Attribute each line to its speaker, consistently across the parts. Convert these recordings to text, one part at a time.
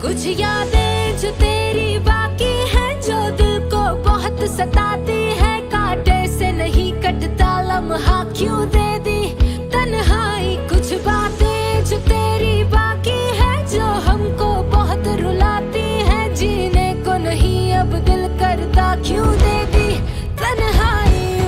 Speaker 1: कुछ यादें जो तेरी बाकी हैं, जो दिल को बहुत सताती है। कांटे से नहीं कटता लम्हा क्यों दे दी तन्हाई। कुछ बातें जो तेरी बाकी है, जो हमको बहुत रुलाती है। जीने को नहीं अब दिल करता क्यों दे दी तन्हाई।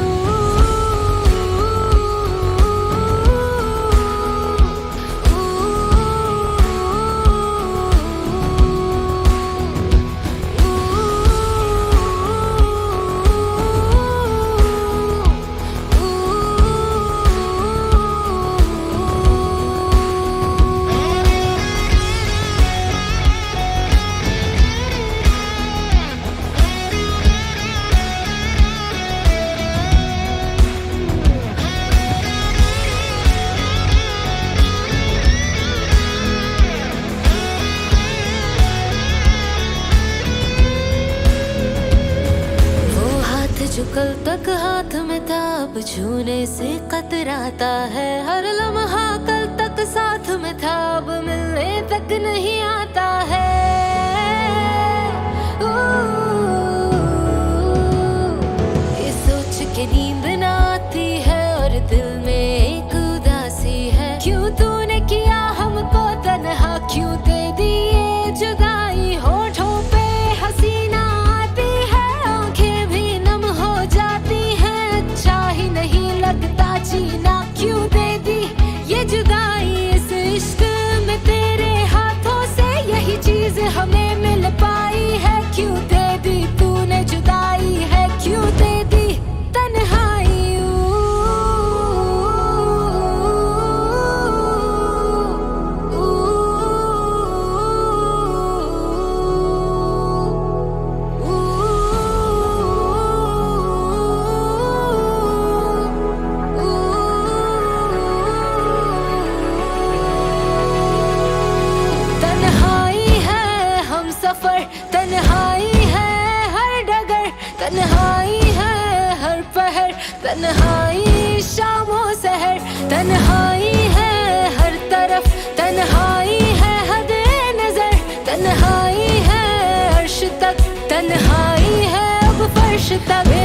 Speaker 1: जो कल तक हाथ में था अब छूने से कतराता है। हर लम्हा कल तक साथ में था अब मिलने तक नहीं आता है। ये सोच के नींद ना आती है और दिल में एक उदासी है। क्यों तूने किया हमको तन्हा, क्यों दे दी ये जुदाई। होठों पे हसीना आती है, आंखें भी नम हो जाती हैं। अच्छा ही नहीं लगता जीना, क्यों दे दी ये जुदाई। इस इश्क में तेरे हाथों से यही चीज हमें मिल पाई है। क्यों दे दी तूने जुदाई है, क्यों दे दी तन्हाई। तन्हाई है हर डगर, तन्हाई है हर पहर, तन्हाई शामों सहर। तन्हाई है हर तरफ, तन्हाई है हद नजर। तन्हाई है अर्श तक, तन्हाई है अब फर्श तक।